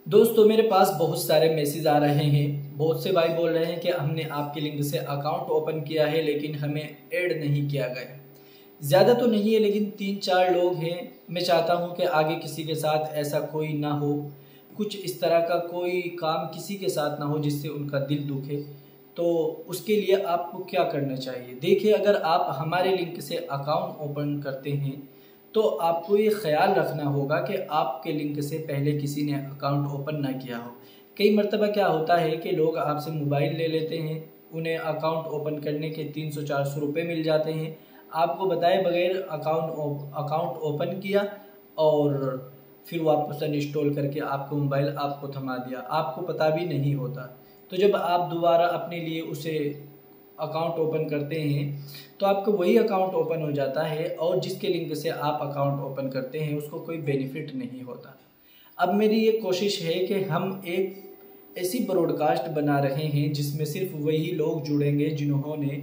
दोस्तों मेरे पास बहुत सारे मैसेज आ रहे हैं। बहुत से भाई बोल रहे हैं कि हमने आपके लिंक से अकाउंट ओपन किया है लेकिन हमें ऐड नहीं किया गया। ज़्यादा तो नहीं है लेकिन 3-4 लोग हैं। मैं चाहता हूं कि आगे किसी के साथ ऐसा कोई ना हो, कुछ इस तरह का कोई काम किसी के साथ ना हो जिससे उनका दिल दुखे। तो उसके लिए आपको क्या करना चाहिए? देखिए, अगर आप हमारे लिंक से अकाउंट ओपन करते हैं तो आपको ये ख्याल रखना होगा कि आपके लिंक से पहले किसी ने अकाउंट ओपन ना किया हो। कई मरतबा क्या होता है कि लोग आपसे मोबाइल ले लेते हैं, उन्हें अकाउंट ओपन करने के 300-400 रुपये मिल जाते हैं, आपको बताए बगैर अकाउंट ओपन किया और फिर वापस अनइंस्टॉल करके आपको मोबाइल आपको थमा दिया, आपको पता भी नहीं होता। तो जब आप दोबारा अपने लिए उसे अकाउंट ओपन करते हैं तो आपको वही अकाउंट ओपन हो जाता है और जिसके लिंक से आप अकाउंट ओपन करते हैं उसको कोई बेनिफिट नहीं होता। अब मेरी ये कोशिश है कि हम एक ऐसी ब्रॉडकास्ट बना रहे हैं जिसमें सिर्फ वही लोग जुड़ेंगे जिन्होंने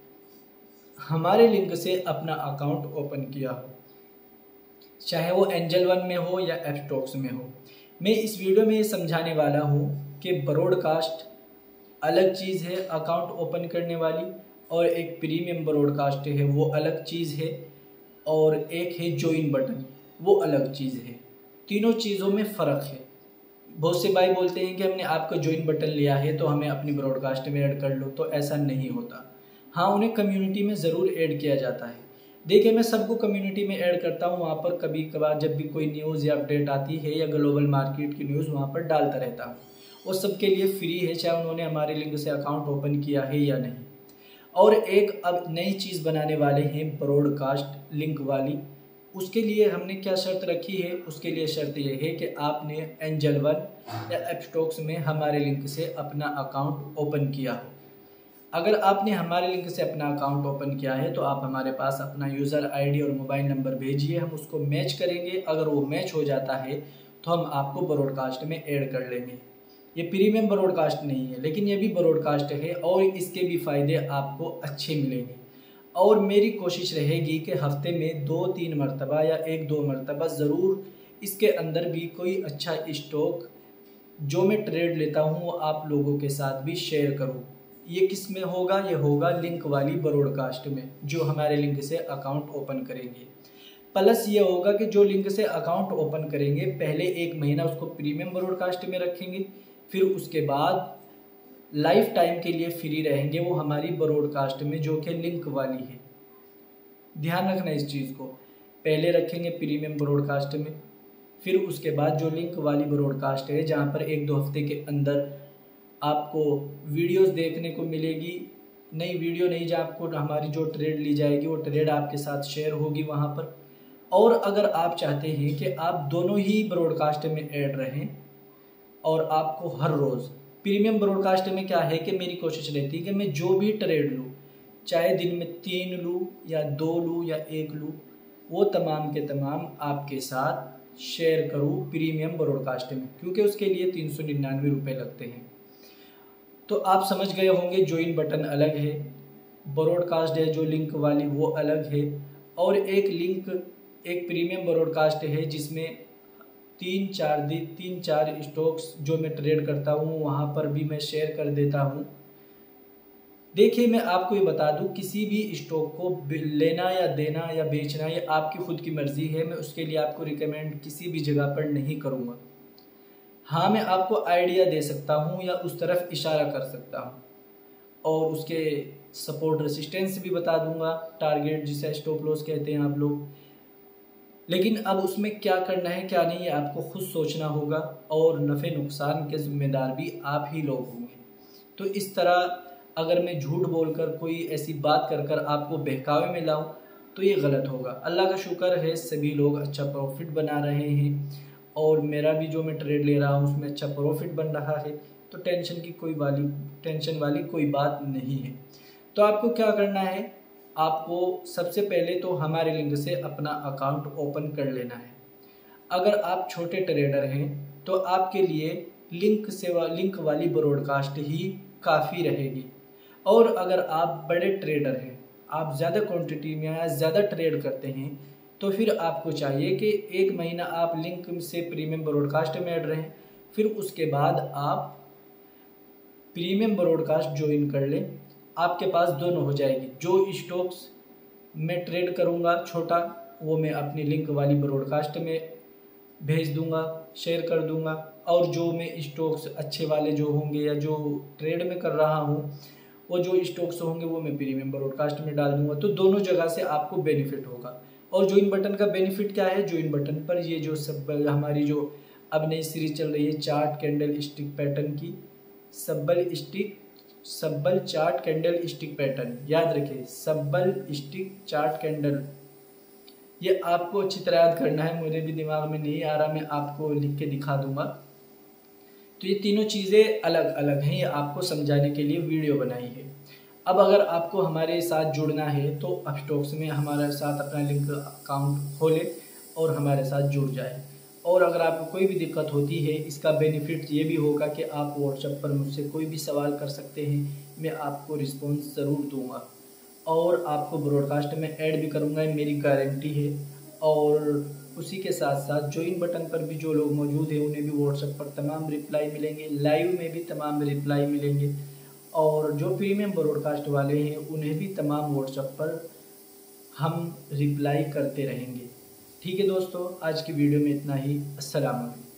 हमारे लिंक से अपना अकाउंट ओपन किया हो, चाहे वो एंजल वन में हो या एपस्टॉक्स में हो। मैं इस वीडियो में ये समझाने वाला हूँ कि ब्रॉडकास्ट अलग चीज़ है अकाउंट ओपन करने वाली, और एक प्रीमियम ब्रॉडकास्ट है वो अलग चीज़ है, और एक है ज्वाइन बटन वो अलग चीज़ है। तीनों चीज़ों में फ़र्क है। बहुत से भाई बोलते हैं कि हमने आपका ज्वाइन बटन लिया है तो हमें अपनी ब्रॉडकास्ट में ऐड कर लो, तो ऐसा नहीं होता। हाँ, उन्हें कम्युनिटी में ज़रूर ऐड किया जाता है। देखिए, मैं सबको कम्युनिटी में ऐड करता हूँ, वहाँ पर कभी कभार जब भी कोई न्यूज़ या अपडेट आती है या ग्लोबल मार्केट की न्यूज़ वहाँ पर डालता रहता हूँ। वो सबके लिए फ्री है, चाहे उन्होंने हमारे लिंक से अकाउंट ओपन किया है या नहीं। और एक अब नई चीज़ बनाने वाले हैं ब्रॉडकास्ट लिंक वाली। उसके लिए हमने क्या शर्त रखी है? उसके लिए शर्त यह है कि आपने एंजल वन या एपस्टॉक्स में हमारे लिंक से अपना अकाउंट ओपन किया हो। अगर आपने हमारे लिंक से अपना अकाउंट ओपन किया है तो आप हमारे पास अपना यूज़र आईडी और मोबाइल नंबर भेजिए, हम उसको मैच करेंगे। अगर वो मैच हो जाता है तो हम आपको ब्रॉडकास्ट में ऐड कर लेंगे। ये प्रीमियम ब्रॉडकास्ट नहीं है लेकिन ये भी ब्रॉडकास्ट है और इसके भी फ़ायदे आपको अच्छे मिलेंगे। और मेरी कोशिश रहेगी कि हफ्ते में 2-3 मरतबा या 1-2 मरतबा ज़रूर इसके अंदर भी कोई अच्छा स्टॉक जो मैं ट्रेड लेता हूँ वो आप लोगों के साथ भी शेयर करूँ। ये किस में होगा? ये होगा लिंक वाली ब्रॉडकास्ट में, जो हमारे लिंक से अकाउंट ओपन करेंगे। प्लस ये होगा कि जो लिंक से अकाउंट ओपन करेंगे पहले 1 महीना उसको प्रीमियम ब्रॉडकास्ट में रखेंगे, फिर उसके बाद लाइफ टाइम के लिए फ्री रहेंगे वो हमारी ब्रॉडकास्ट में जो कि लिंक वाली है। ध्यान रखना इस चीज़ को, पहले रखेंगे प्रीमियम ब्रॉडकास्ट में, फिर उसके बाद जो लिंक वाली ब्रॉडकास्ट है जहाँ पर 1-2 हफ्ते के अंदर आपको वीडियोस देखने को मिलेगी। नई वीडियो नहीं, जहाँ आपको हमारी जो ट्रेड ली जाएगी वो ट्रेड आपके साथ शेयर होगी वहाँ पर। और अगर आप चाहते हैं कि आप दोनों ही ब्रॉडकास्ट में ऐड रहें और आपको हर रोज़ प्रीमियम ब्रॉडकास्ट में क्या है कि मेरी कोशिश रहती है कि मैं जो भी ट्रेड लूँ, चाहे दिन में 3 लूँ या 2 लूँ या 1 लूँ, वो तमाम के तमाम आपके साथ शेयर करूँ प्रीमियम ब्रॉडकास्ट में, क्योंकि उसके लिए 399 रुपये लगते हैं। तो आप समझ गए होंगे, ज्वाइन बटन अलग है, ब्रॉडकास्ट है जो लिंक वाली वो अलग है, और एक प्रीमियम ब्रॉडकास्ट है जिसमें 3-4 स्टॉक्स जो मैं ट्रेड करता हूँ वहाँ पर भी मैं शेयर कर देता हूँ। देखिए, मैं आपको ये बता दूँ, किसी भी स्टॉक को लेना या देना या बेचना ये आपकी खुद की मर्ज़ी है। मैं उसके लिए आपको रिकमेंड किसी भी जगह पर नहीं करूँगा। हाँ, मैं आपको आइडिया दे सकता हूँ या उस तरफ इशारा कर सकता हूँ और उसके सपोर्ट रेसिस्टेंस भी बता दूंगा, टारगेट जिसे स्टॉप लॉस कहते हैं आप लोग। लेकिन अब उसमें क्या करना है क्या नहीं, ये आपको खुद सोचना होगा, और नफ़े नुकसान के ज़िम्मेदार भी आप ही लोग होंगे। तो इस तरह अगर मैं झूठ बोलकर कोई ऐसी बात कर कर आपको बहकावे में लाऊं तो ये गलत होगा। अल्लाह का शुक्र है सभी लोग अच्छा प्रॉफिट बना रहे हैं और मेरा भी जो मैं ट्रेड ले रहा हूँ उसमें अच्छा प्रॉफिट बन रहा है, तो टेंशन वाली कोई बात नहीं है। तो आपको क्या करना है, आपको सबसे पहले तो हमारे लिंक से अपना अकाउंट ओपन कर लेना है। अगर आप छोटे ट्रेडर हैं तो आपके लिए लिंक वाली ब्रॉडकास्ट ही काफ़ी रहेगी, और अगर आप बड़े ट्रेडर हैं, आप ज़्यादा क्वांटिटी में या ज़्यादा ट्रेड करते हैं, तो फिर आपको चाहिए कि 1 महीना आप लिंक से प्रीमियम ब्रॉडकास्ट में ऐड रहें, फिर उसके बाद आप प्रीमियम ब्रॉडकास्ट ज्वाइन कर लें। आपके पास दोनों हो जाएगी। जो स्टॉक्स मैं ट्रेड करूंगा छोटा, वो मैं अपनी लिंक वाली ब्रॉडकास्ट में भेज दूंगा, शेयर कर दूंगा। और जो मैं स्टॉक्स अच्छे वाले जो होंगे या जो ट्रेड में कर रहा हूँ, वो जो स्टॉक्स होंगे वो मैं प्रीमियम ब्रॉडकास्ट में डाल दूंगा। तो दोनों जगह से आपको बेनिफिट होगा। और ज्वाइन बटन का बेनिफिट क्या है? ज्वाइन बटन पर ये जो सब हमारी जो अब नई सीरीज चल रही है चार्ट कैंडल स्टिक पैटर्न की, सब्बल चार्ट कैंडल स्टिक पैटर्न, याद रखिए सब्बल स्टिक चार्ट कैंडल, ये आपको अच्छी तरह याद करना है। मुझे भी दिमाग में नहीं आ रहा, मैं आपको लिख के दिखा दूंगा। तो ये तीनों चीज़ें अलग अलग हैं, ये आपको समझाने के लिए वीडियो बनाई है। अब अगर आपको हमारे साथ जुड़ना है तो अपस्टॉक्स में हमारे साथ अपना लिंक अकाउंट खोलें और हमारे साथ जुड़ जाए। और अगर आपको कोई भी दिक्कत होती है, इसका बेनिफिट ये भी होगा कि आप व्हाट्सएप पर मुझसे कोई भी सवाल कर सकते हैं, मैं आपको रिस्पॉन्स ज़रूर दूंगा और आपको ब्रॉडकास्ट में ऐड भी करूंगा, मेरी गारंटी है। और उसी के साथ साथ ज्वाइन बटन पर भी जो लोग मौजूद हैं उन्हें भी व्हाट्सएप पर तमाम रिप्लाई मिलेंगे, लाइव में भी तमाम रिप्लाई मिलेंगे। और जो प्रीमियम ब्रॉडकास्ट वाले हैं उन्हें भी तमाम व्हाट्सएप पर हम रिप्लाई करते रहेंगे। ठीक है दोस्तों, आज की वीडियो में इतना ही। अस्सलाम वालेकुम।